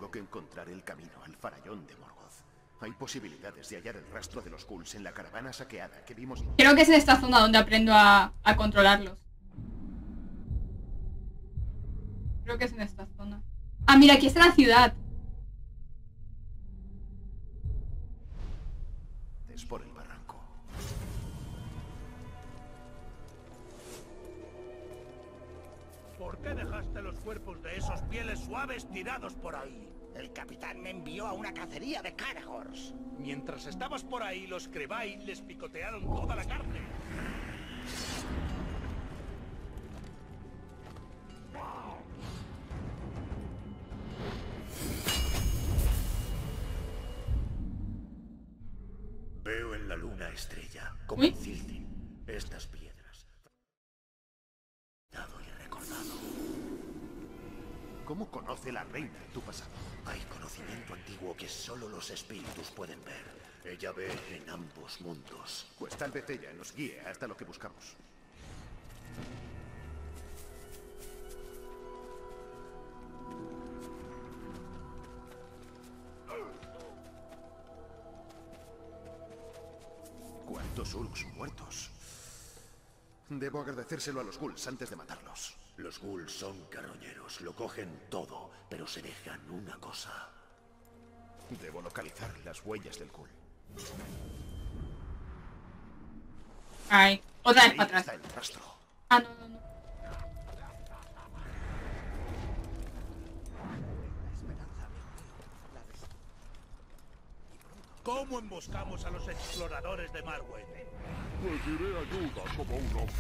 Tengo que encontrar el camino al farallón de Morgoth. Hay posibilidades de hallar el rastro de los ghouls en la caravana saqueada que vimos. Creo que es en esta zona donde aprendo a controlarlos. Creo que es en esta zona. Ah, mira, aquí está la ciudad. Es por el barranco. ¿Por qué dejaste los cuerpos de esos pieles suaves tirados por ahí? El capitán me envió a una cacería de Caragors. Mientras estabas por ahí, los Crebai les picotearon toda la carne. Veo en la luna estrella, como Uy. en Cildin, estas piedras. Dado y recordado. ¿Cómo conoce la reina tu pasado? Hay conocimiento antiguo que solo los espíritus pueden ver. Ella ve en ambos mundos. Pues tal vez ella nos guíe hasta lo que buscamos. ¿Cuántos Urks muertos? Debo agradecérselo a los ghouls antes de matarlos. Los ghouls son carroñeros, lo cogen todo, pero se dejan una cosa. Debo localizar las huellas del ghoul. Ay, otra vez Ahí para está atrás. el rastro. Ah, no, no, no. ¿Cómo emboscamos a los exploradores de Marwen? Pediré ayuda como un hombre.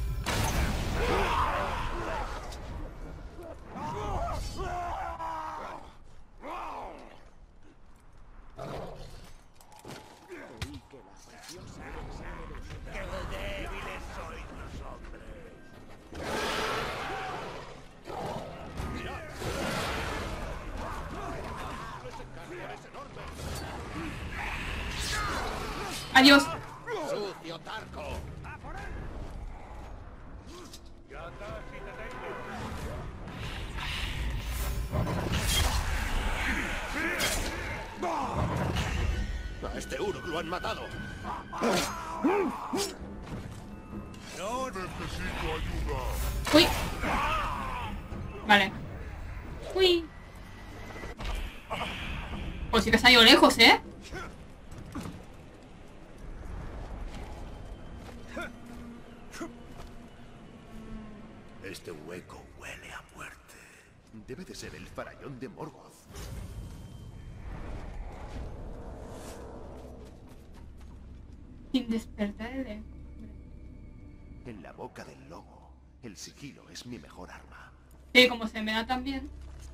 ¡Qué débiles sois los hombres! Adiós. ¡Sucio Tarco! Ya casi te tengo. A este Uruk lo han matado. No, Necesito ayuda. Uy. Vale. Uy. Pues sí que se ha ido lejos, ¿eh? Este hueco huele a muerte. Debe de ser el farallón de Morgoth. Sin despertar el... En la boca del lobo. El sigilo es mi mejor arma. Sí, como se me da también.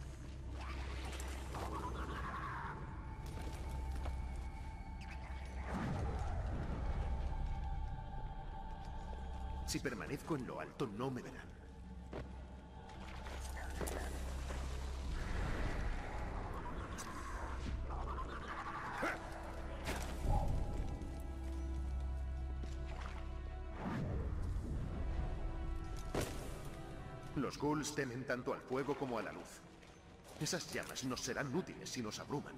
Si permanezco en lo alto, no me verán. Los ghouls temen tanto al fuego como a la luz. Esas llamas nos serán útiles si nos abruman.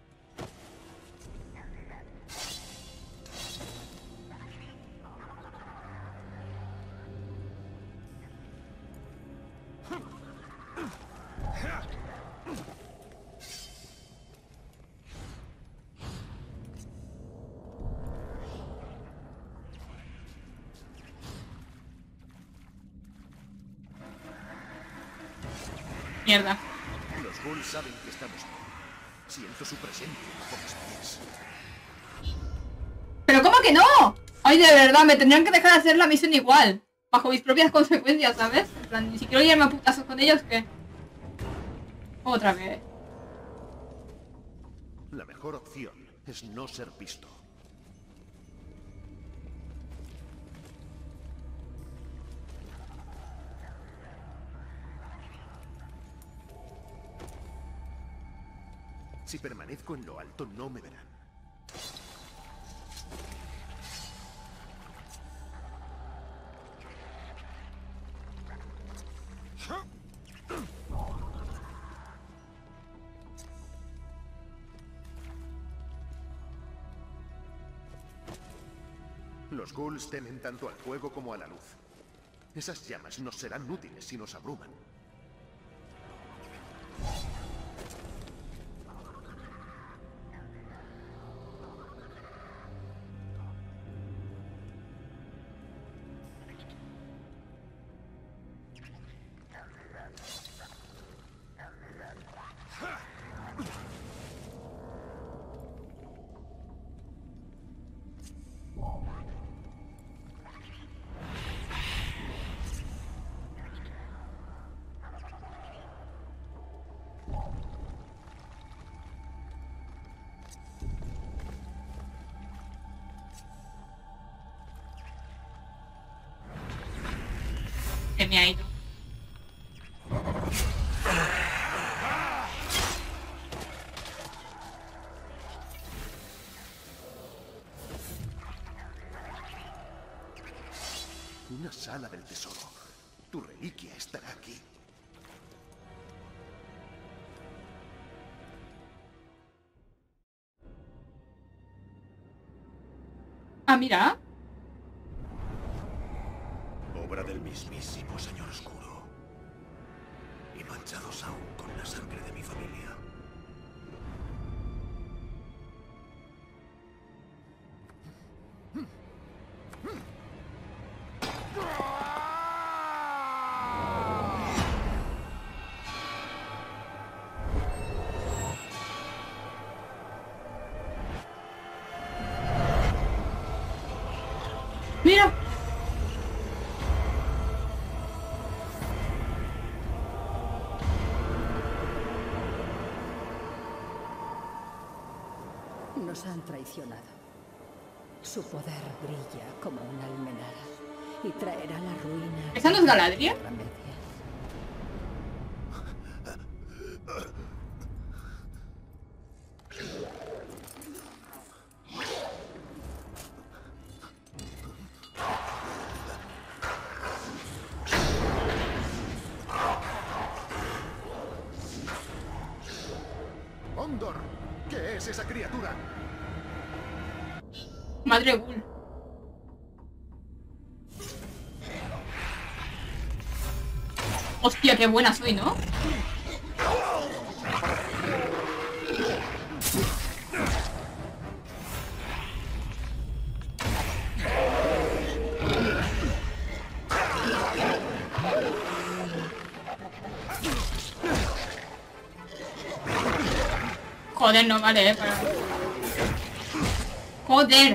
Mierda. Los ghouls saben que estamos aquí. Siento su presencia bajo mis pies. ¿Pero cómo que no? Ay, de verdad, me tendrían que dejar hacer la misión igual. Bajo mis propias consecuencias, ¿sabes? En plan, ni si quiero irme a putazos con ellos, ¿qué? Otra vez. La mejor opción es no ser visto. Si permanezco en lo alto, no me verán. Los ghouls temen tanto al fuego como a la luz. Esas llamas nos serán útiles si nos abruman. Se me ha ido. Una sala del tesoro. Tu reliquia estará aquí. Ah, mira. Obra del mismísimo Señor Oscuro. Y manchados aún con la sangre de mi familia. Mira. Nos han traicionado. Su poder brilla como una almenara y traerá la ruina. ¿Esa no es Galadriel? Tierra Media. ¡Gondor! ¿Qué es esa criatura? Madre Ghoul. Hostia, qué buena soy, ¿no? Joder, no vale, para... Joder.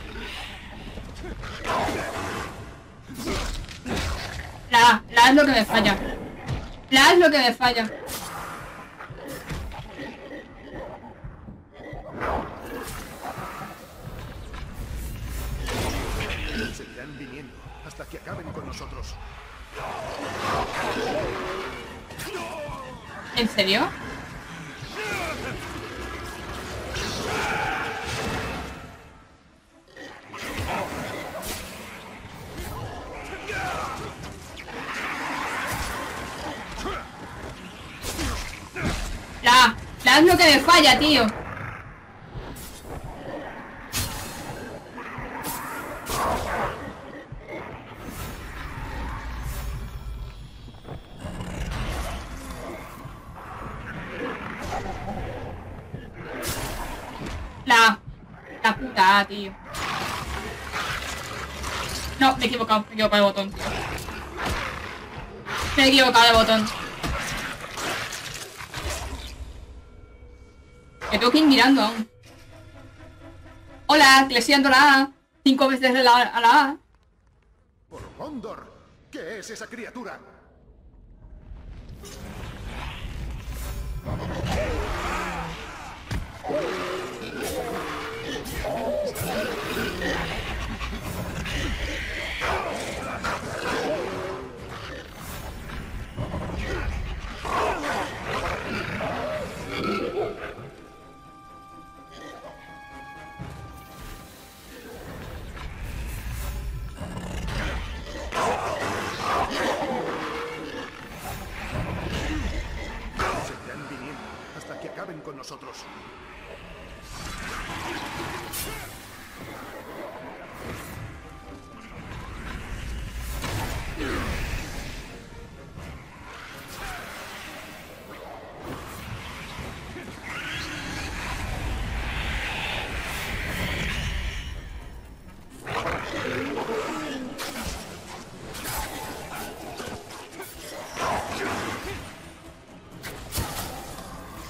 La es lo que me falla. La es lo que me falla. Seguirán viniendo hasta que acaben con nosotros. ¿En serio? La es lo que me falla, tío. La puta, tío. No, me he equivocado de botón, tío. Me he equivocado de botón. Me tengo que ir mirando aún. Hola, que le estoy dando la A 5 veces a la A. ¡Por Gondor! ¿Qué es esa criatura? Seguirán viniendo hasta que acaben con nosotros.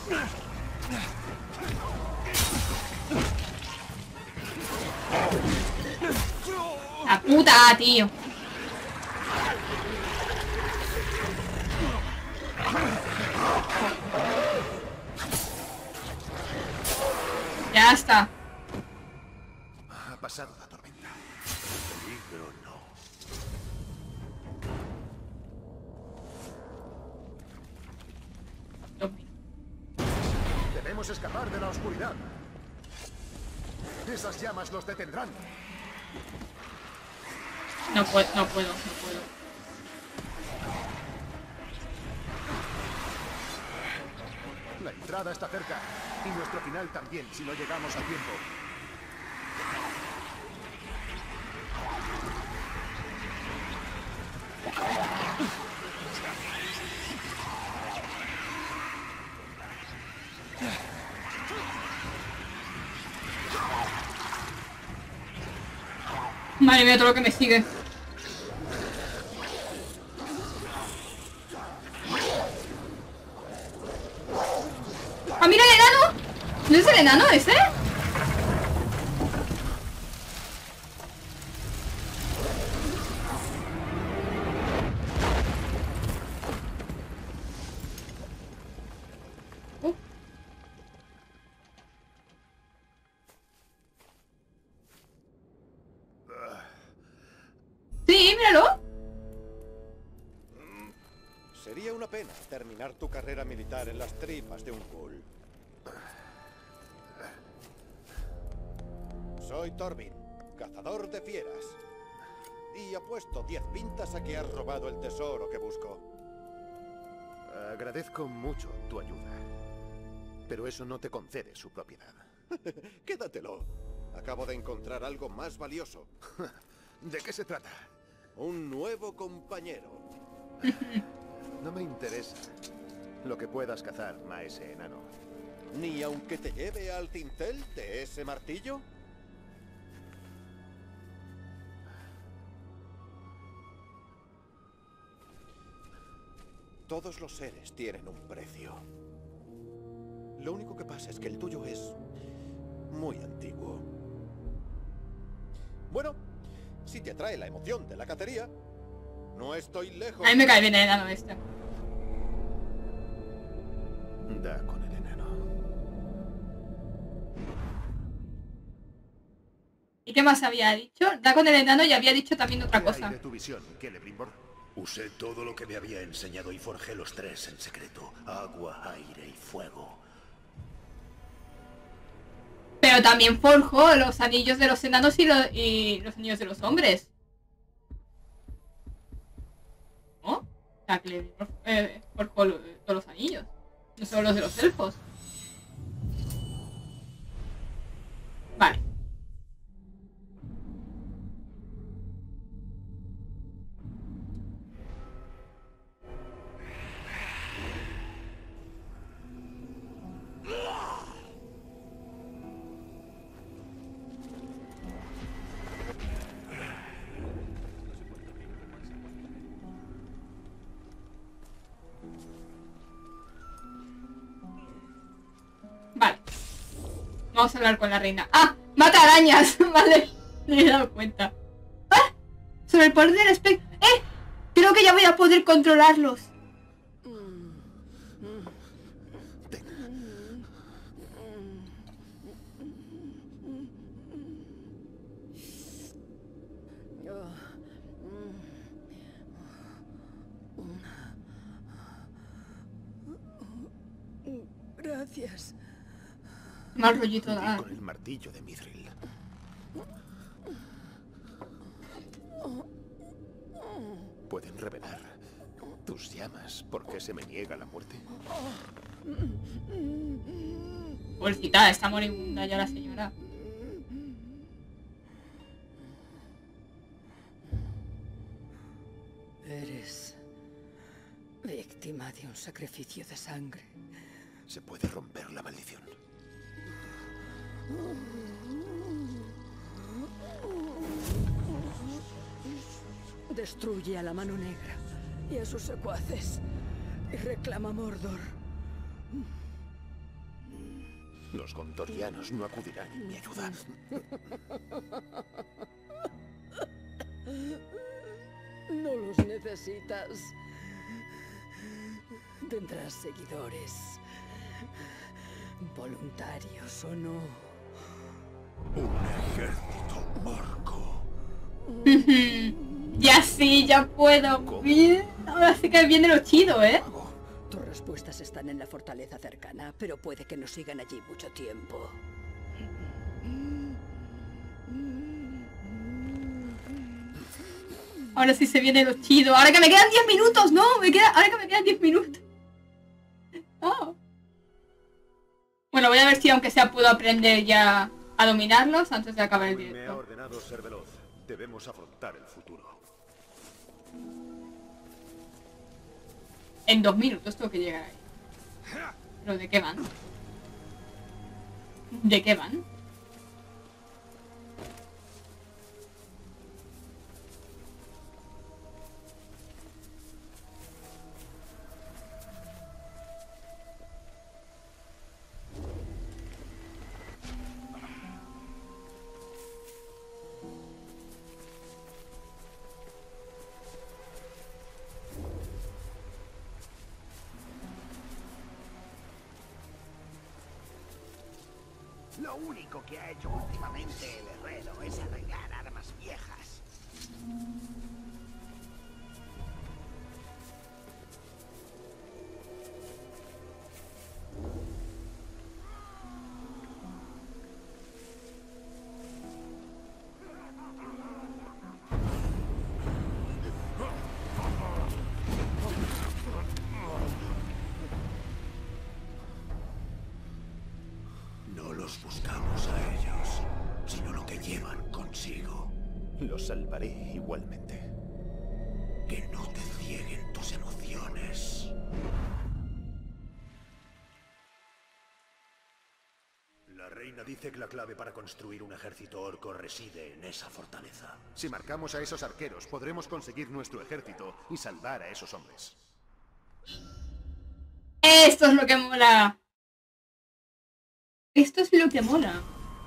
La puta, tío. Ya está. Ha pasado la tormenta. Peligro no. Debemos escapar de la oscuridad. Esas llamas los detendrán. No puedo. La entrada está cerca. Y nuestro final también, si no llegamos a tiempo. Madre mía, todo lo que me sigue. ¡Ah, mira el enano! ¿No es el enano ese? Sí, míralo. Sería una pena terminar tu carrera militar en las tripas de un ghoul. Soy Torvin, cazador de fieras. Y apuesto 10 pintas a que has robado el tesoro que busco. Agradezco mucho tu ayuda. Pero eso no te concede su propiedad. Quédatelo. Acabo de encontrar algo más valioso. ¿De qué se trata? Un nuevo compañero. No me interesa lo que puedas cazar, maese enano. Ni aunque te lleve al cincel de ese martillo. Todos los seres tienen un precio. Lo único que pasa es que el tuyo es muy antiguo. Bueno, si te atrae la emoción de la cacería, no estoy lejos. A mí me cae bien el enano este. Da con el enano. ¿Y qué más había dicho? Da con el enano y había dicho también otra ¿Qué hay cosa. de tu visión, Celebrimbor? Usé todo lo que me había enseñado y forjé los 3 en secreto. Agua, aire y fuego. Pero también forjó los anillos de los enanos y los anillos de los hombres. ¿No? O sea, que forjó todos los anillos. No solo los de los elfos. Vale. Vale. Vamos a hablar con la reina. ¡Ah! ¡Mata arañas! Vale. Me he dado cuenta. ¡Ah! Sobre el poder del espectro. ¡Eh! Creo que ya voy a poder controlarlos. Gracias. Mal rollito Di da. con el martillo de Mithril. ¿Pueden revelar tus llamas porque se me niega la muerte? Pobrecita, está moribunda ya la señora. Eres víctima de un sacrificio de sangre. Se puede romper la maldición. Destruye a la Mano Negra y a sus secuaces y reclama Mordor. Los gondorianos no acudirán en mi ayuda. No los necesitas. Tendrás seguidores. Voluntarios o no. Un ejército orco. Ya sí, ya puedo. Bien. Ahora sí que viene lo chido, ¿eh? Tus respuestas están en la fortaleza cercana, pero puede que nos sigan allí mucho tiempo. Ahora sí se viene lo chido. Ahora que me quedan 10 minutos, ¿no? Ahora que me quedan 10 minutos. Oh. Bueno, voy a ver si aunque sea puedo aprender ya a dominarlos antes de acabar el Me ha directo. ordenado ser veloz. Debemos afrontar el futuro. En 2 minutos tengo que llegar ahí. ¿Pero de qué van? ¿De qué van? Lo único que ha hecho últimamente el herrero es arreglar armas viejas. No los buscamos a ellos, sino lo que llevan consigo. Los salvaré igualmente. Que no te cieguen tus emociones. La reina dice que la clave para construir un ejército orco reside en esa fortaleza. Si marcamos a esos arqueros, podremos conseguir nuestro ejército y salvar a esos hombres. Esto es lo que mola. Esto es lo que mola.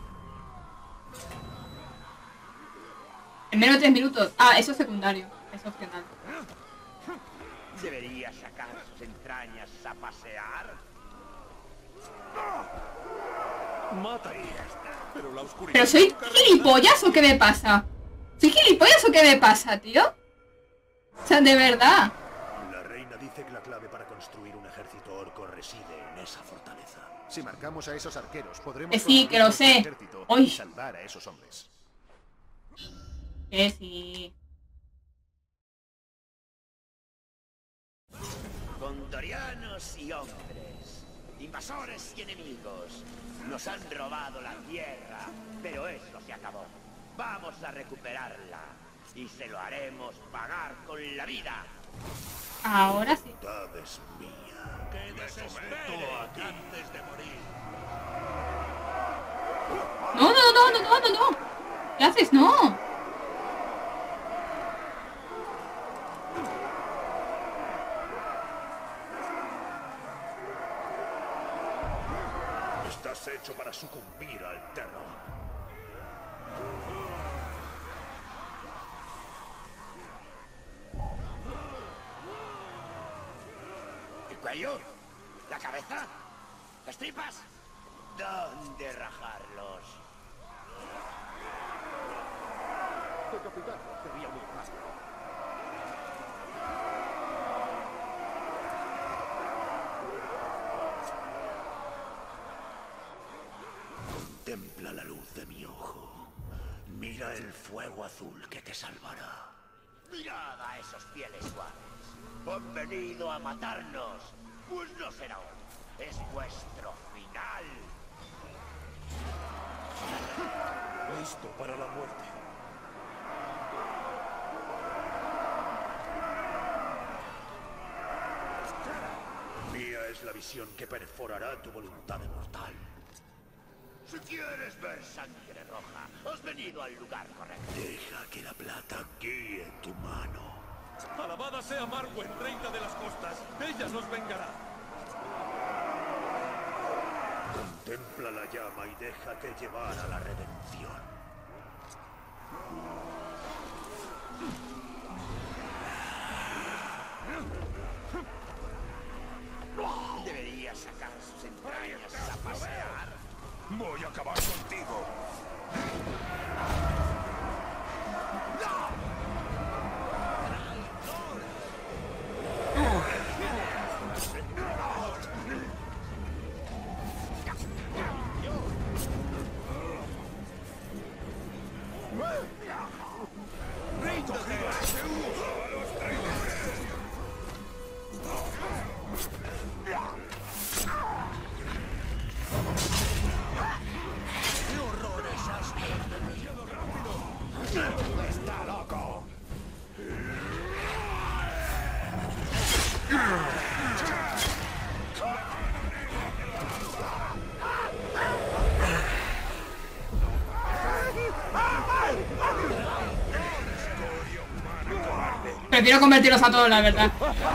En menos de 3 minutos. Ah, eso es secundario. Es opcional. ¿Debería sacar sus entrañas a pasear? Mata y ya está. Pero la oscuridad... ¿Pero soy gilipollas o qué me pasa? ¿Soy gilipollas o qué me pasa, tío? O sea, de verdad. La reina dice que la clave para construir un ejército orco reside en esa fortaleza. Si marcamos a esos arqueros, podremos Que sí, conseguir que lo nuestro sé. ejército Uy. y salvar a esos hombres. Que sí. Gondorianos y hombres, invasores y enemigos, nos han robado la tierra, pero eso se acabó. Vamos a recuperarla y se lo haremos pagar con la vida. Ahora sí. Ciudad es mía. Que desespere antes de morir. No, no, no, no, no, no, no. ¿Qué haces? No. Estás hecho para sucumbir al terror. ¿El cuello? ¿La cabeza? ¿Las tripas? ¿Dónde rajarlos? Decapitarlo sería muy fácil. Contempla la luz de mi ojo. Mira el fuego azul que te salvará. Mirad a esos fieles guardias. Han venido a matarnos. Pues no será hoy. Es vuestro final. Listo para la muerte. Mía es la visión que perforará tu voluntad mortal. Si quieres ver sangre roja, has venido al lugar correcto. Deja que la plata guíe tu mano. Alabada sea Marwen, reina de las costas. Ella nos vengará. Contempla la llama y déjate llevar a la redención. Debería sacar sus entrañas a pasear. Voy a acabar contigo. ¡Está loco! Prefiero convertirlos a todos, la verdad.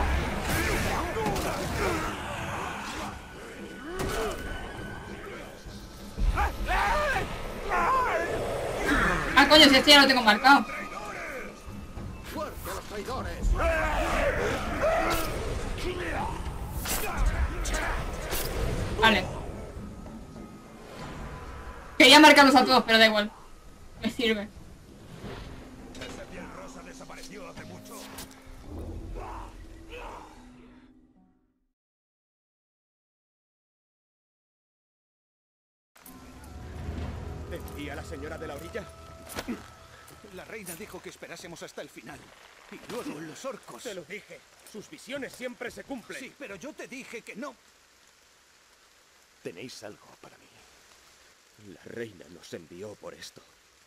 Ah, coño, si este ya lo tengo marcado. ¡Fuerte a los traidores! Vale. Quería marcarlos a todos, pero da igual. Me sirve. Ese piel rosa desapareció hace mucho. ¿Y a la señora de la orilla? La reina dijo que esperásemos hasta el final. Y luego los orcos. Te lo dije. Sus visiones siempre se cumplen. Sí, pero yo te dije que no. Tenéis algo para mí. La reina nos envió por esto.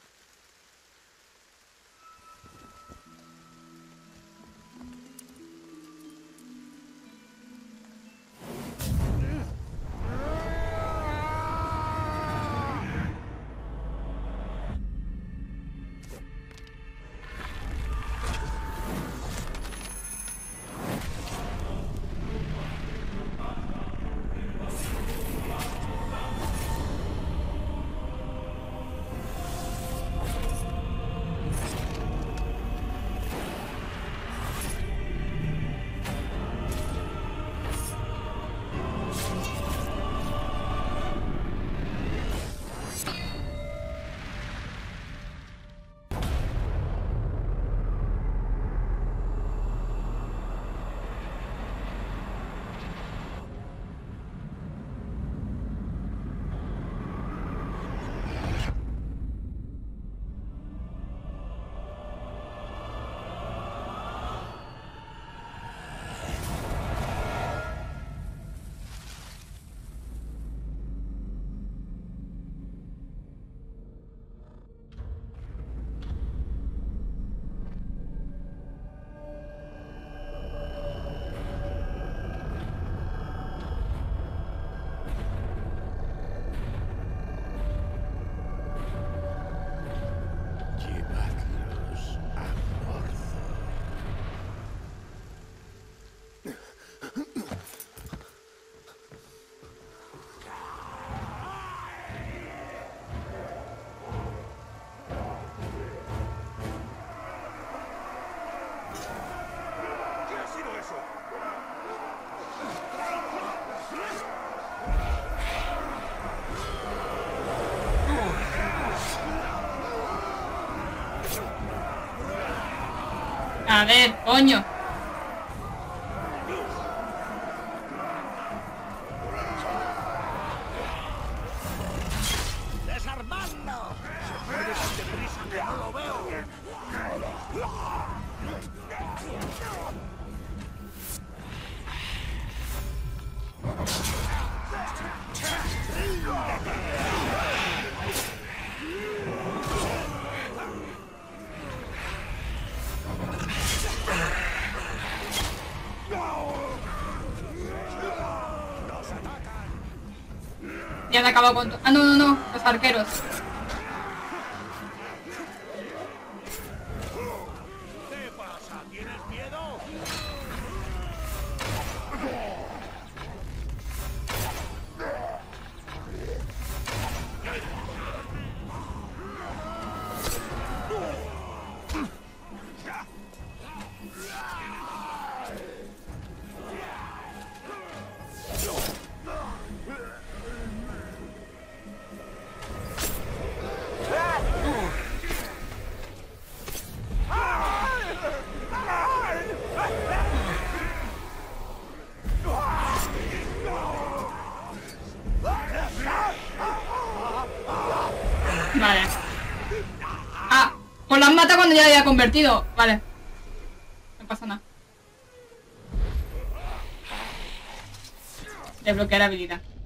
A ver, coño. ¡Desarmadlo! ¡Puede ser deprisa que no lo veo! Ya se acabó con... Ah, no, no, no. Los arqueros. ¿Qué pasa? ¿Tienes miedo? Vale. Ah, pues lo han matado cuando ya lo había convertido. Vale. No pasa nada. Desbloquear habilidad.